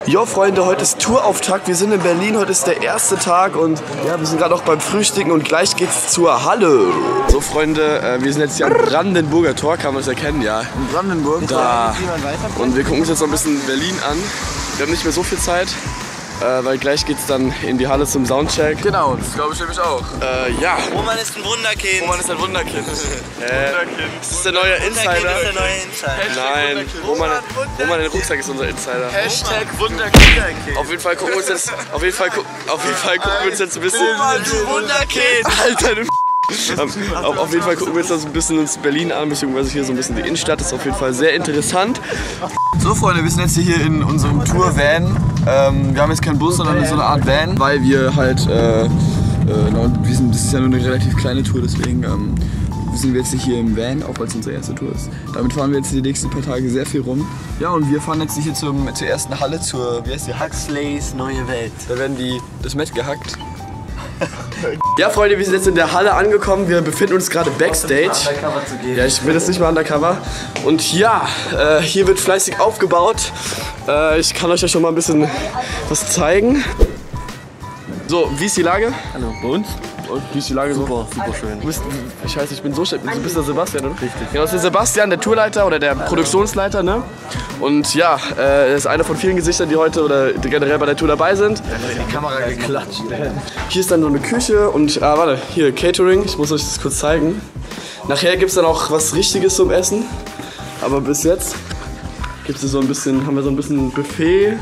Jo Freunde, heute ist Tourauftakt, wir sind in Berlin, heute ist der erste Tag und ja, wir sind gerade auch beim Frühstücken und gleich geht's zur Halle. So Freunde, wir sind jetzt hier am Brandenburger Tor, kann man das erkennen, ja. In Brandenburg? Da. Und wir gucken uns jetzt noch ein bisschen Berlin an. Wir haben nicht mehr so viel Zeit, weil gleich geht's dann in die Halle zum Soundcheck. Genau, das glaube ich nämlich auch. Ja. Roman ist ein Wunderkind. Roman ist ein Wunderkind. Das ist der neue Insider. Wunderkind ist der neue Insider. Nein, Roman den Rucksack ist unser Insider. Hashtag Wunderkind. Auf jeden Fall gucken wir uns jetzt, gucken wir uns jetzt ein bisschen. Roman, du Wunderkind. Alter, du auf jeden Fall gucken wir uns das ein bisschen ins Berlin an, beziehungsweise hier so ein bisschen die Innenstadt. Das ist auf jeden Fall sehr interessant. So Freunde, wir sind jetzt hier in unserem Tour-Van. Wir haben jetzt keinen Bus, sondern so eine Art Van. Weil wir halt, das ist ja nur eine relativ kleine Tour, deswegen sind wir jetzt hier im Van, auch weil es unsere erste Tour ist. Damit fahren wir jetzt die nächsten paar Tage sehr viel rum. Ja, und wir fahren jetzt hier zur ersten Halle, wie heißt die? Huxleys neue Welt. Da werden das Met gehackt. Ja Freunde, wir sind jetzt in der Halle angekommen, wir befinden uns gerade Backstage. Ja, ich will das nicht mal undercover. Und ja, hier wird fleißig aufgebaut. Ich kann euch ja schon mal ein bisschen was zeigen. So, wie ist die Lage? Hallo, bei uns? Und wie ist die Lage so? Super schön. Scheiße, ich bin so schlecht. Du bist der Sebastian, oder? Richtig. Genau, das ist der Sebastian, der Tourleiter oder der Produktionsleiter, ne? Und ja, er ist einer von vielen Gesichtern, die heute oder generell bei der Tour dabei sind. In die Kamera geklatscht. Hier ist dann so eine Küche und, warte, hier Catering. Ich muss euch das kurz zeigen. Nachher gibt es dann auch was Richtiges zum Essen. Aber bis jetzt gibt's hier haben wir so ein bisschen Buffet.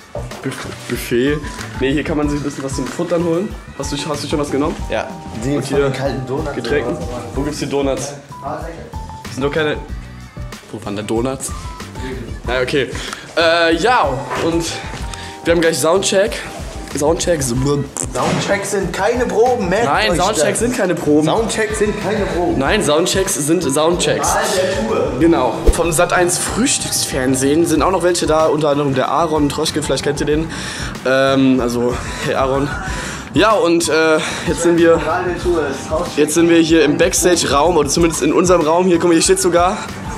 Ne, hier kann man sich ein bisschen was zum Futtern holen. Hast du schon was genommen? Ja. Und hier kalten Donuts. Getränken. Wo gibt's hier Donuts? Das sind doch keine... Wo waren da Donuts? Na, okay. Ja, und wir haben gleich Soundcheck. Soundchecks sind keine Proben, merkt Nein, euch Soundchecks das. sind keine Proben. Soundchecks sind keine Proben. Nein, Soundchecks sind Soundchecks. Genau. Vom Sat.1 Frühstücksfernsehen sind auch noch welche da, unter anderem der Aaron Troschke, vielleicht kennt ihr den. Also, hey Aaron. Ja, und jetzt sind wir hier im Backstage-Raum, oder zumindest in unserem Raum. Hier, guck mal, hier steht sogar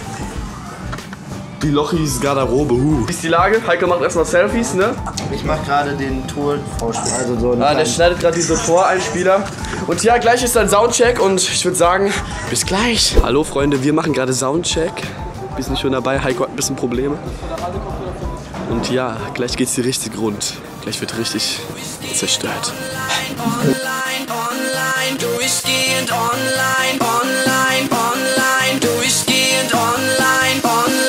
die Lochis Garderobe. Wie ist die Lage? Heiko macht erstmal Selfies, ne? Ich mach gerade den Tour-Vorspiel. Also so Der schneidet gerade diese Voreinspieler. Und ja, gleich ist dann Soundcheck und ich würde sagen, bis gleich. Hallo Freunde, wir machen gerade Soundcheck. Wir sind schon dabei, Heiko hat ein bisschen Probleme. Und ja, gleich geht's hier richtig rund. Gleich wird richtig zerstört. Online, durchgehend online, durchgehend online,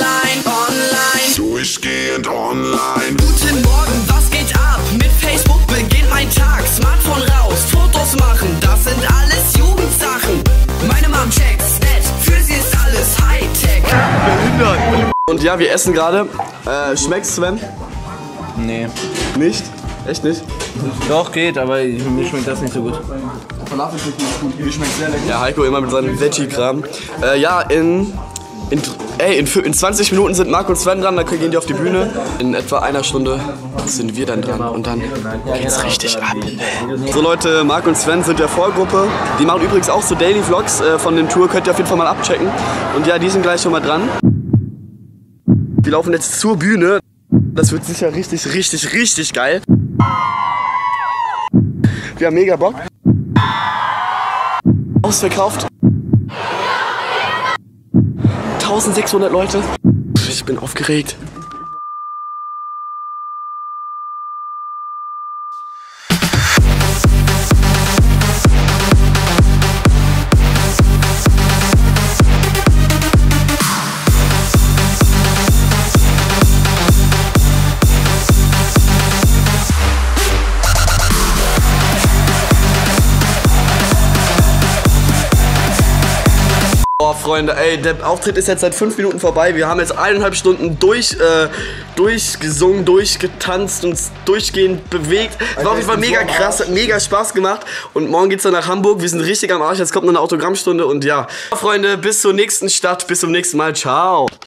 durchgehend online. Guten Morgen, was geht ab? Mit Facebook beginnt mein Tag. Smartphone raus, Fotos machen, das sind alles Jugendsachen. Meine Mom checkt's nett, für sie ist alles Hightech. Und ja, wir essen gerade. Schmeckt's, Sven? Nee. Nicht? Echt nicht? Doch, geht, aber mir schmeckt das nicht so gut. Mir schmeckt sehr lecker. Ja, Heiko immer mit seinem Veggie-Kram. Ja, in 20 Minuten sind Marc und Sven dran, dann gehen die auf die Bühne. In etwa einer Stunde sind wir dann dran und dann geht's richtig ab. So Leute, Marc und Sven sind der Vorgruppe. Die machen übrigens auch so Daily Vlogs von den Tour, könnt ihr auf jeden Fall mal abchecken. Und ja, die sind gleich schon mal dran. Wir laufen jetzt zur Bühne. Das wird sicher richtig geil. Wir haben mega Bock. Ausverkauft. 1600 Leute. Ich bin aufgeregt. Boah, Freunde, ey, der Auftritt ist jetzt seit 5 Minuten vorbei. Wir haben jetzt 1,5 Stunden durchgesungen, durchgetanzt, uns durchgehend bewegt. Es war auf jeden Fall mega krass, hat mega Spaß gemacht. Und morgen geht's dann nach Hamburg. Wir sind richtig am Arsch. Jetzt kommt noch eine Autogrammstunde und ja. Freunde, bis zur nächsten Stadt, bis zum nächsten Mal. Ciao.